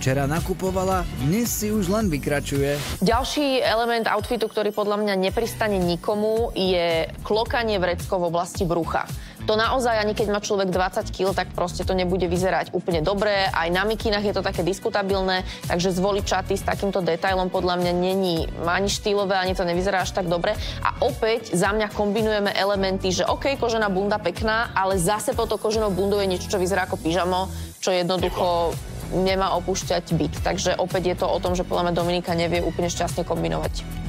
včera nakupovala, dnes si už len vykračuje. Ďalší element outfitu, ktorý podľa mňa nepristane nikomu, je klokanie vreckov v oblasti brucha. To naozaj, ani keď má človek 20 kg, tak proste to nebude vyzerať úplne dobre. Aj na mikinách je to také diskutabilné, takže zvoliť čaty s takýmto detailom podľa mňa není ani štýlové, ani to nevyzerá až tak dobre. A opäť za mňa kombinujeme elementy, že OK, kožená bunda pekná, ale zase pod to koženou bundou je niečo, čo vyzerá ako pyžamo, čo jednoducho nemá opúšťať byt. Takže opäť je to o tom, že podľa mňa Dominika nevie úplne šťastne kombinovať.